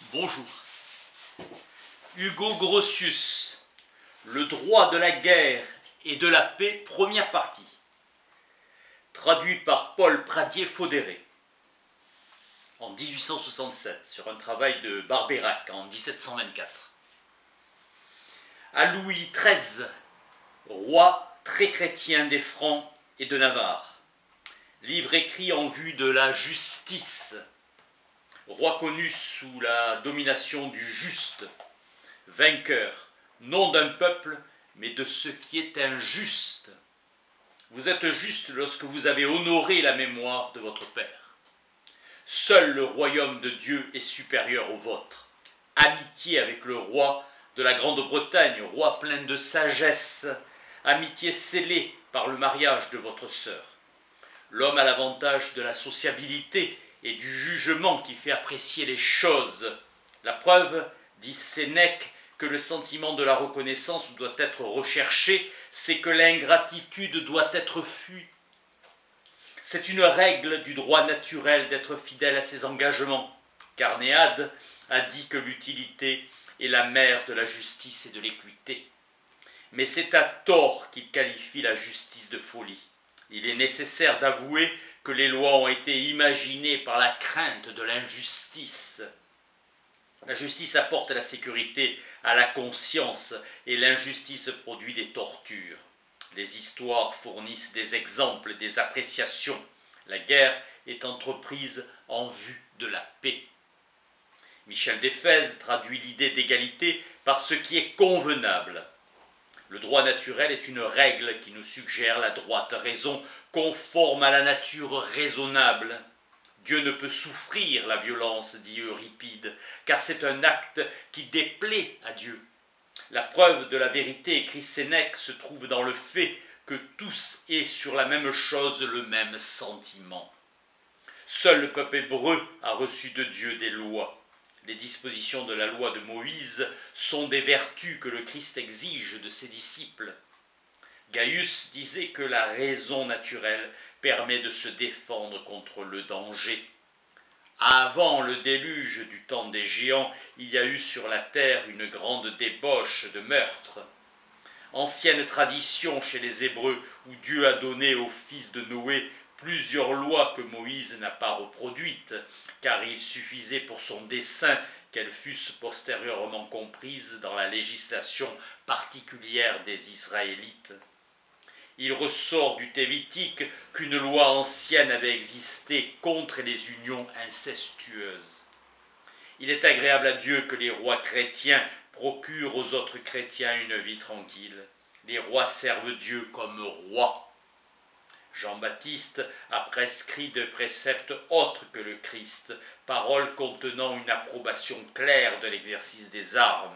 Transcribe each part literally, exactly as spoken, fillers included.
Bonjour. Hugo Grotius, Le droit de la guerre et de la paix, première partie. Traduit par Paul Pradier-Fodéré en mille huit cent soixante-sept sur un travail de Barbeyrac en mille sept cent vingt-quatre. À Louis treize, roi très chrétien des Francs et de Navarre. Livre écrit en vue de la justice. Roi connu sous la domination du juste, vainqueur, non d'un peuple, mais de ce qui est injuste. Vous êtes juste lorsque vous avez honoré la mémoire de votre père. Seul le royaume de Dieu est supérieur au vôtre. Amitié avec le roi de la Grande-Bretagne, roi plein de sagesse, amitié scellée par le mariage de votre sœur. L'homme a l'avantage de la sociabilité et du jugement qui fait apprécier les choses. La preuve, dit Sénèque, que le sentiment de la reconnaissance doit être recherché, c'est que l'ingratitude doit être fuie. C'est une règle du droit naturel d'être fidèle à ses engagements. Carnéade a dit que l'utilité est la mère de la justice et de l'équité. Mais c'est à tort qu'il qualifie la justice de folie. Il est nécessaire d'avouer que les lois ont été imaginées par la crainte de l'injustice. La justice apporte la sécurité à la conscience et l'injustice produit des tortures. Les histoires fournissent des exemples, des appréciations. La guerre est entreprise en vue de la paix. Michel d'Éphèse traduit l'idée d'égalité par ce qui est convenable. Le droit naturel est une règle qui nous suggère la droite raison, conforme à la nature raisonnable. Dieu ne peut souffrir la violence, dit Euripide, car c'est un acte qui déplaît à Dieu. La preuve de la vérité, écrit Sénèque, se trouve dans le fait que tous aient sur la même chose le même sentiment. Seul le peuple hébreu a reçu de Dieu des lois. Les dispositions de la loi de Moïse sont des vertus que le Christ exige de ses disciples. Gaius disait que la raison naturelle permet de se défendre contre le danger. Avant le déluge du temps des géants, il y a eu sur la terre une grande débauche de meurtres. Ancienne tradition chez les Hébreux où Dieu a donné aux fils de Noé plusieurs lois que Moïse n'a pas reproduites, car il suffisait pour son dessein qu'elles fussent postérieurement comprises dans la législation particulière des Israélites. Il ressort du Thévitique qu'une loi ancienne avait existé contre les unions incestueuses. Il est agréable à Dieu que les rois chrétiens procurent aux autres chrétiens une vie tranquille. Les rois servent Dieu comme rois. Jean-Baptiste a prescrit de préceptes autres que le Christ, paroles contenant une approbation claire de l'exercice des armes.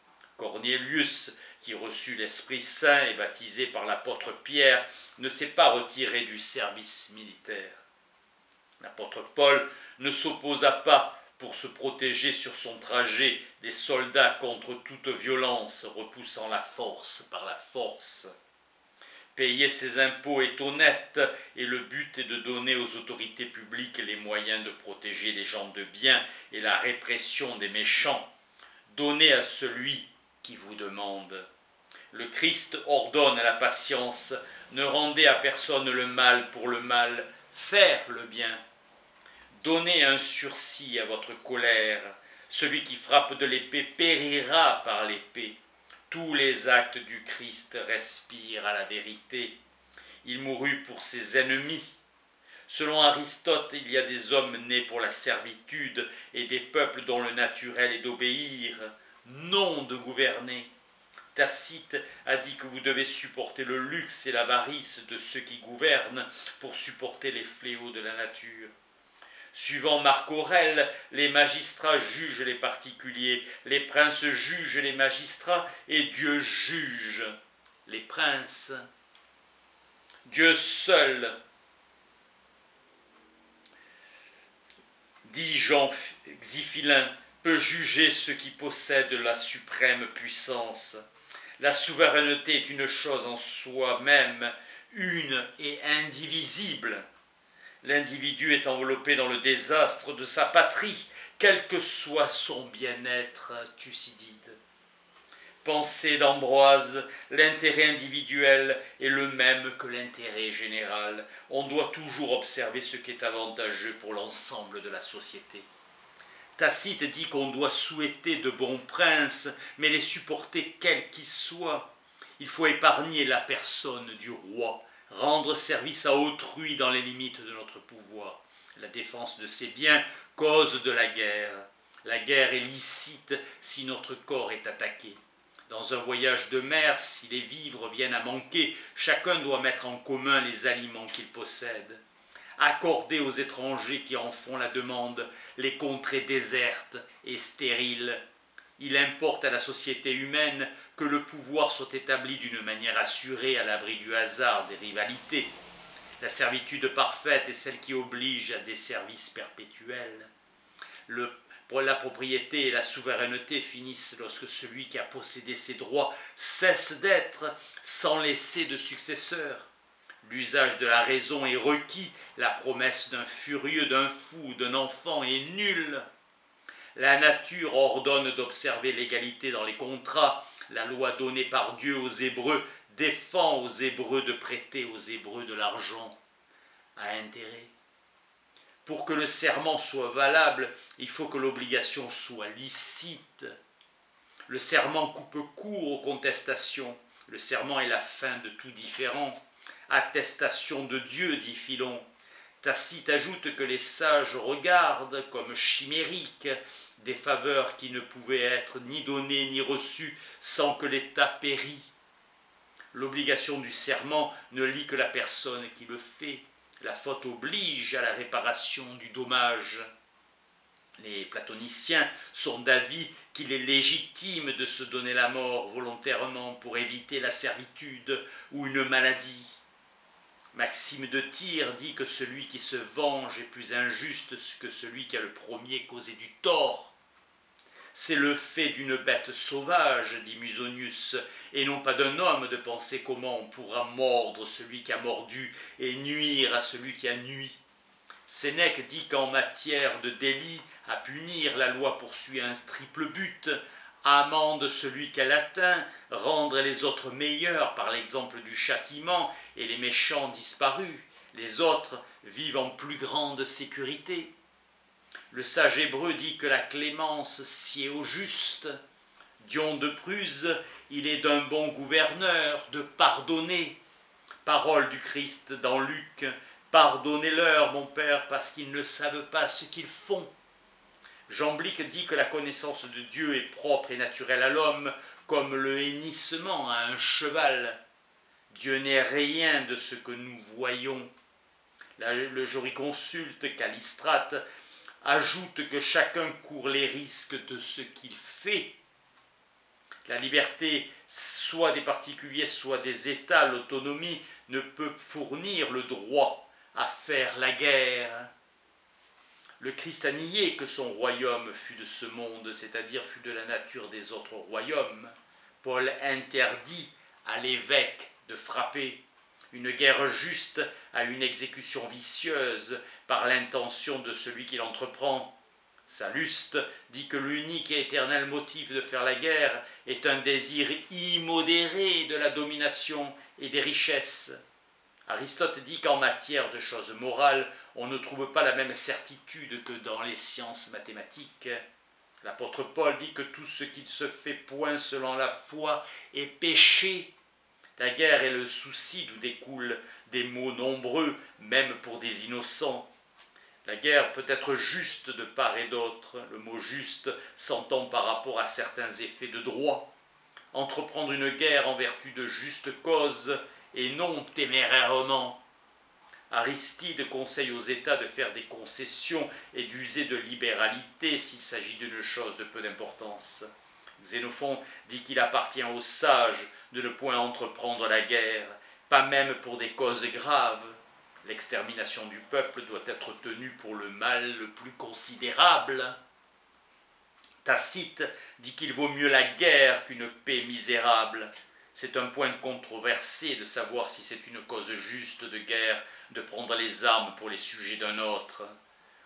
Cornélius, qui reçut l'Esprit Saint et baptisé par l'apôtre Pierre, ne s'est pas retiré du service militaire. L'apôtre Paul ne s'opposa pas, pour se protéger sur son trajet, des soldats contre toute violence, repoussant la force par la force. Payer ses impôts est honnête et le but est de donner aux autorités publiques les moyens de protéger les gens de bien et la répression des méchants. Donnez à celui qui vous demande. Le Christ ordonne à la patience, ne rendez à personne le mal pour le mal, faire le bien. Donnez un sursis à votre colère. Celui qui frappe de l'épée périra par l'épée. Tous les actes du Christ respirent à la vérité. Il mourut pour ses ennemis. Selon Aristote, il y a des hommes nés pour la servitude et des peuples dont le naturel est d'obéir, non de gouverner. Tacite a dit que vous devez supporter le luxe et l'avarice de ceux qui gouvernent pour supporter les fléaux de la nature. Suivant Marc Aurèle, les magistrats jugent les particuliers, les princes jugent les magistrats et Dieu juge les princes. Dieu seul, dit Jean Xiphilin, peut juger ceux qui possèdent la suprême puissance. La souveraineté est une chose en soi-même, une et indivisible. L'individu est enveloppé dans le désastre de sa patrie, quel que soit son bien-être, Thucydide. Pensée d'Ambroise, l'intérêt individuel est le même que l'intérêt général. On doit toujours observer ce qui est avantageux pour l'ensemble de la société. Tacite dit qu'on doit souhaiter de bons princes, mais les supporter quels qu'ils soient. Il faut épargner la personne du roi, rendre service à autrui dans les limites de notre pouvoir. La défense de ses biens cause de la guerre. La guerre est licite si notre corps est attaqué. Dans un voyage de mer, si les vivres viennent à manquer, chacun doit mettre en commun les aliments qu'il possède. Accorder aux étrangers qui en font la demande les contrées désertes et stériles. Il importe à la société humaine que le pouvoir soit établi d'une manière assurée à l'abri du hasard, des rivalités. La servitude parfaite est celle qui oblige à des services perpétuels. Le La propriété et la souveraineté finissent lorsque celui qui a possédé ses droits cesse d'être sans laisser de successeur. L'usage de la raison est requis, la promesse d'un furieux, d'un fou, d'un enfant est nulle. La nature ordonne d'observer l'égalité dans les contrats. La loi donnée par Dieu aux Hébreux défend aux Hébreux de prêter aux Hébreux de l'argent à intérêt. Pour que le serment soit valable, il faut que l'obligation soit licite. Le serment coupe court aux contestations. Le serment est la fin de tout différend. Attestation de Dieu, dit Philon. Tacite ajoute que les sages regardent comme chimériques des faveurs qui ne pouvaient être ni données ni reçues sans que l'État pérît. L'obligation du serment ne lie que la personne qui le fait. La faute oblige à la réparation du dommage. Les platoniciens sont d'avis qu'il est légitime de se donner la mort volontairement pour éviter la servitude ou une maladie. Maxime de Tyr dit que celui qui se venge est plus injuste que celui qui a le premier causé du tort. C'est le fait d'une bête sauvage, dit Musonius, et non pas d'un homme de penser comment on pourra mordre celui qui a mordu et nuire à celui qui a nui. Sénèque dit qu'en matière de délit à punir, la loi poursuit un triple but, amende celui qu'elle atteint, rendre les autres meilleurs par l'exemple du châtiment et les méchants disparus, les autres vivent en plus grande sécurité. Le sage hébreu dit que la clémence sied au juste. Dion de Prusse, il est d'un bon gouverneur de pardonner. Parole du Christ dans Luc, pardonnez-leur, mon Père, parce qu'ils ne savent pas ce qu'ils font. Jean Blic dit que la connaissance de Dieu est propre et naturelle à l'homme, comme le hennissement à un cheval. Dieu n'est rien de ce que nous voyons. Le jurisconsulte Callistrate ajoute que chacun court les risques de ce qu'il fait. La liberté, soit des particuliers, soit des États, l'autonomie, ne peut fournir le droit à faire la guerre. Le Christ a nié que son royaume fût de ce monde, c'est-à-dire fût de la nature des autres royaumes. Paul interdit à l'évêque de frapper. Une guerre juste a une exécution vicieuse par l'intention de celui qui l'entreprend. Salluste dit que l'unique et éternel motif de faire la guerre est un désir immodéré de la domination et des richesses. Aristote dit qu'en matière de choses morales, on ne trouve pas la même certitude que dans les sciences mathématiques. L'apôtre Paul dit que tout ce qui ne se fait point selon la foi est péché. La guerre est le souci d'où découlent des maux nombreux, même pour des innocents. La guerre peut être juste de part et d'autre. Le mot juste s'entend par rapport à certains effets de droit. Entreprendre une guerre en vertu de juste cause et non témérairement. Aristide conseille aux États de faire des concessions et d'user de libéralité s'il s'agit d'une chose de peu d'importance. Xénophon dit qu'il appartient aux sages de ne point entreprendre la guerre, pas même pour des causes graves. L'extermination du peuple doit être tenue pour le mal le plus considérable. Tacite dit qu'il vaut mieux la guerre qu'une paix misérable. C'est un point controversé de savoir si c'est une cause juste de guerre de prendre les armes pour les sujets d'un autre.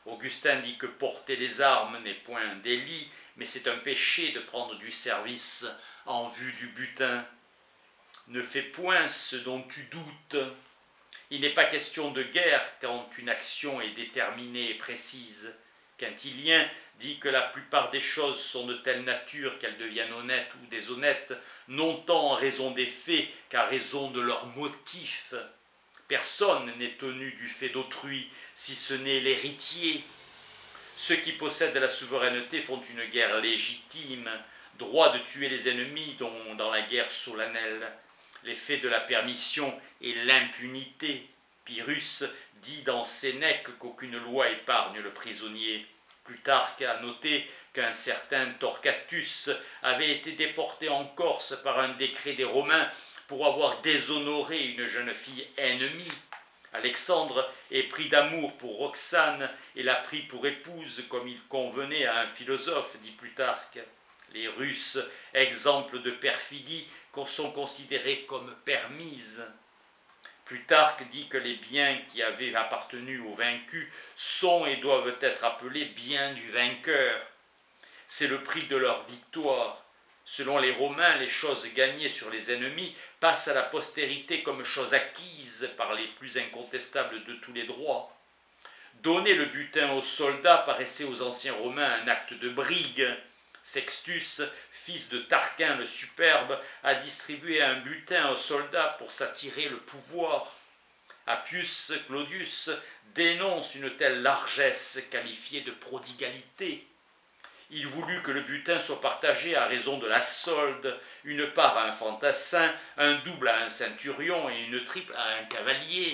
Augustin dit que porter les armes n'est point un délit, mais c'est un péché de prendre du service en vue du butin. Ne fais point ce dont tu doutes. Il n'est pas question de guerre quand une action est déterminée et précise. Quintilien dit que la plupart des choses sont de telle nature qu'elles deviennent honnêtes ou déshonnêtes, non tant en raison des faits qu'à raison de leurs motifs. Personne n'est tenu du fait d'autrui, si ce n'est l'héritier. Ceux qui possèdent la souveraineté font une guerre légitime, droit de tuer les ennemis dont dans la guerre solennelle. L'effet de la permission est l'impunité. Pyrrhus dit dans Sénèque qu'aucune loi épargne le prisonnier. Plutarque a noté qu'un certain Torquatus avait été déporté en Corse par un décret des Romains pour avoir déshonoré une jeune fille ennemie. Alexandre est pris d'amour pour Roxane et l'a pris pour épouse comme il convenait à un philosophe, dit Plutarque. Les Russes, exemples de perfidie, sont considérés comme permises. Plutarque dit que les biens qui avaient appartenu aux vaincus sont et doivent être appelés biens du vainqueur. C'est le prix de leur victoire. Selon les Romains, les choses gagnées sur les ennemis passent à la postérité comme choses acquises par les plus incontestables de tous les droits. Donner le butin aux soldats paraissait aux anciens Romains un acte de brigue. Sextus, fils de Tarquin le Superbe, a distribué un butin aux soldats pour s'attirer le pouvoir. Appius Claudius dénonce une telle largesse qualifiée de prodigalité. Il voulut que le butin soit partagé à raison de la solde, une part à un fantassin, un double à un centurion et une triple à un cavalier.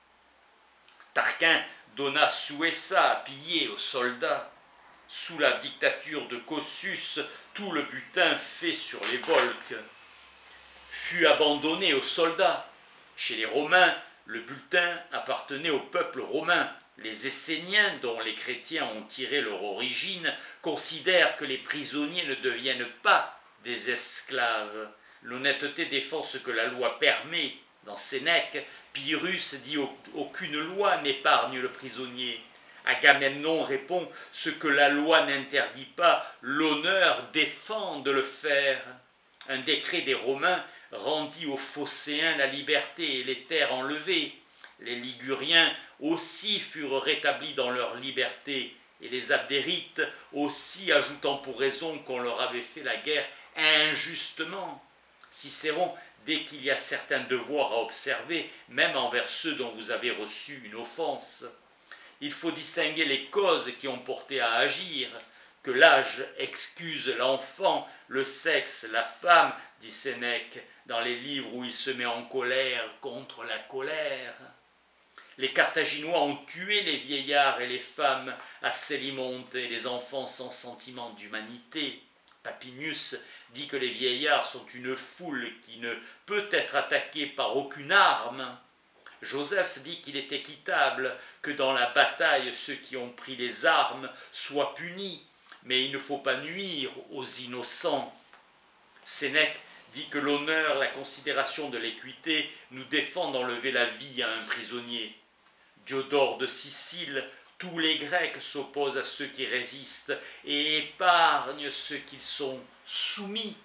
Tarquin donna Suessa à piller aux soldats. Sous la dictature de Cossus, tout le butin fait sur les volques fut abandonné aux soldats. Chez les Romains, le butin appartenait au peuple romain. Les Esséniens, dont les chrétiens ont tiré leur origine, considèrent que les prisonniers ne deviennent pas des esclaves. L'honnêteté défend ce que la loi permet. Dans Sénèque, Pyrrhus dit « Aucune loi n'épargne le prisonnier ». Agamemnon répond « Ce que la loi n'interdit pas, l'honneur défend de le faire ». Un décret des Romains rendit aux Phocéens la liberté et les terres enlevées. Les Liguriens aussi furent rétablis dans leur liberté, et les Abdérites aussi, ajoutant pour raison qu'on leur avait fait la guerre injustement. Cicéron, dès qu'il y a certains devoirs à observer, même envers ceux dont vous avez reçu une offense, il faut distinguer les causes qui ont porté à agir. Que l'âge excuse l'enfant, le sexe, la femme, dit Sénèque, dans les livres où il se met en colère contre la colère. Les Carthaginois ont tué les vieillards et les femmes à Célimonte et les enfants sans sentiment d'humanité. Papinius dit que les vieillards sont une foule qui ne peut être attaquée par aucune arme. Joseph dit qu'il est équitable que dans la bataille ceux qui ont pris les armes soient punis, mais il ne faut pas nuire aux innocents. Sénèque dit que l'honneur, la considération de l'équité nous défend d'enlever la vie à un prisonnier. Diodore de Sicile, tous les Grecs s'opposent à ceux qui résistent et épargnent ceux qui sont soumis.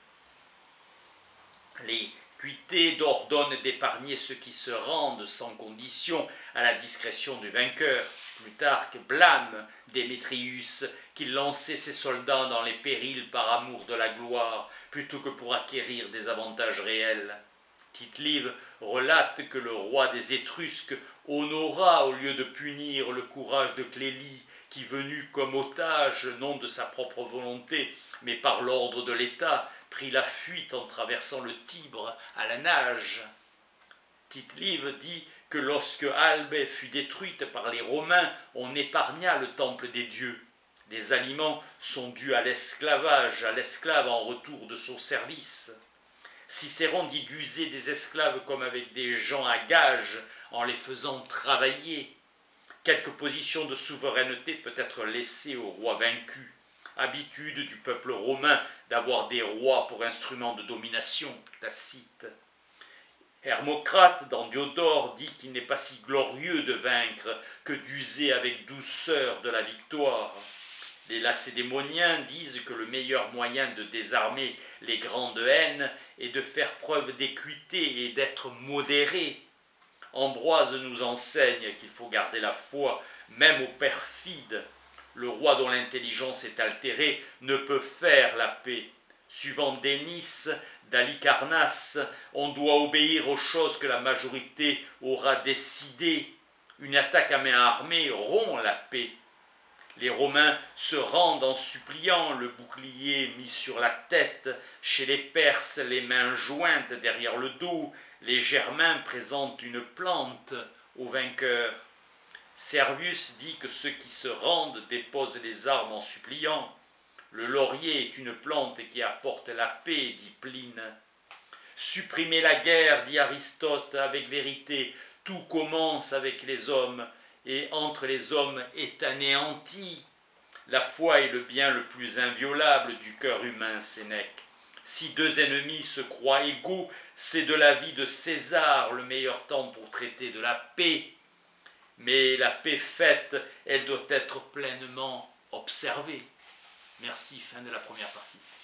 Les L'équité ordonne d'épargner ceux qui se rendent sans condition à la discrétion du vainqueur. Plutarque blâme Démétrius qui lançait ses soldats dans les périls par amour de la gloire plutôt que pour acquérir des avantages réels. Tite-Live relate que le roi des Étrusques honora au lieu de punir le courage de Clélie qui, venu comme otage, non de sa propre volonté, mais par l'ordre de l'État, prit la fuite en traversant le Tibre à la nage. Tite-Live dit que lorsque Albe fut détruite par les Romains, on épargna le temple des dieux. Des aliments sont dus à l'esclavage, à l'esclave en retour de son service. Cicéron dit d'user des esclaves comme avec des gens à gage, en les faisant travailler. Quelque position de souveraineté peut être laissée au roi vaincu. Habitude du peuple romain d'avoir des rois pour instruments de domination, Tacite. Hermocrate, dans Diodore, dit qu'il n'est pas si glorieux de vaincre que d'user avec douceur de la victoire. Les Lacédémoniens disent que le meilleur moyen de désarmer les grandes haines est de faire preuve d'équité et d'être modéré. Ambroise nous enseigne qu'il faut garder la foi, même aux perfides. Le roi dont l'intelligence est altérée ne peut faire la paix. Suivant Dénis d'Halicarnasse, on doit obéir aux choses que la majorité aura décidées. Une attaque à main armée rompt la paix. Les Romains se rendent en suppliant, le bouclier mis sur la tête. Chez les Perses, les mains jointes derrière le dos. Les Germains présentent une plante au vainqueur. Servius dit que ceux qui se rendent déposent les armes en suppliant. Le laurier est une plante qui apporte la paix, dit Pline. Supprimez la guerre, dit Aristote, avec vérité. Tout commence avec les hommes, et entre les hommes est anéanti. La foi est le bien le plus inviolable du cœur humain, Sénèque. Si deux ennemis se croient égaux, c'est de la vie de César le meilleur temps pour traiter de la paix. Mais la paix faite, elle doit être pleinement observée. Merci, fin de la première partie.